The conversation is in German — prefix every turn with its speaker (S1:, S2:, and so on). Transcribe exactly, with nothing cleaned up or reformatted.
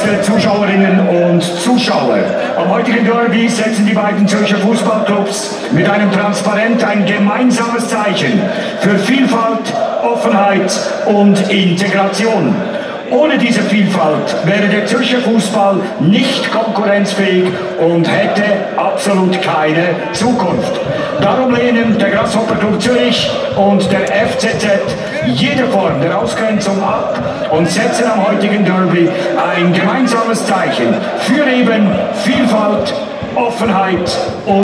S1: geschätzte Zuschauerinnen und Zuschauer, am heutigen Derby setzen die beiden Zürcher Fußballclubs mit einem Transparent ein gemeinsames Zeichen für Vielfalt, Offenheit und Integration. Ohne diese Vielfalt wäre der Zürcher Fußball nicht konkurrenzfähig und hätte absolut keine Zukunft. Darum lehnen der Grasshopper Club Zürich und der F C Z jede Form der Ausgrenzung ab und setzen am heutigen Derby ein gemeinsames Zeichen für eben Vielfalt, Offenheit und